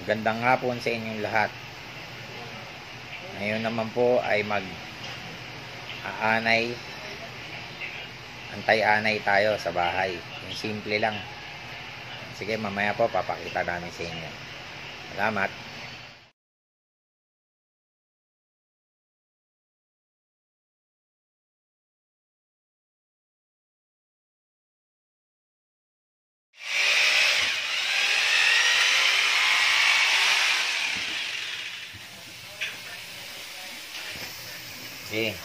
Magandang hapon sa inyong lahat. Ngayon naman po ay antay-anay tayo sa bahay. Yung simple lang. Sige, mamaya po papakita namin sa inyo. Salamat. Okay.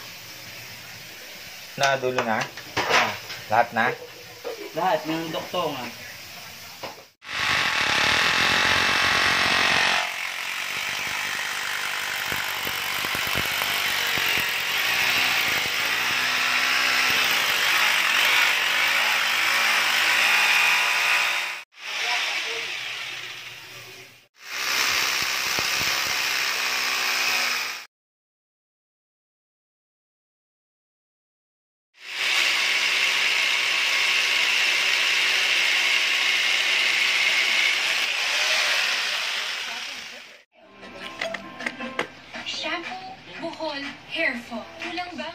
Dulo na? Lahat na? Lahat, yung doktor nga. Shampoo, buhol, hair fall. Kulang ba?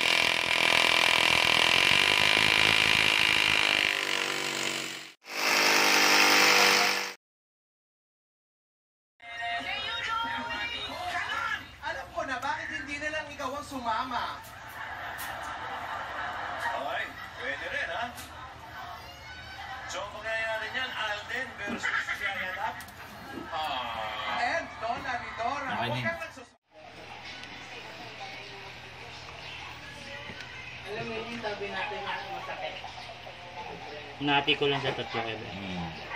Alam ko na, bakit hindi na lang ikaw ang sumama? Okay, pwede rin, ha? So, ang mangyayari niyan, Alden versus Yayatap. And Donna Ridora, Okay, huwag Nin. kang nagsusunod. Alam mo yun, sabi natin na masakit. Hinati ko lang sa tatlo, Kevin.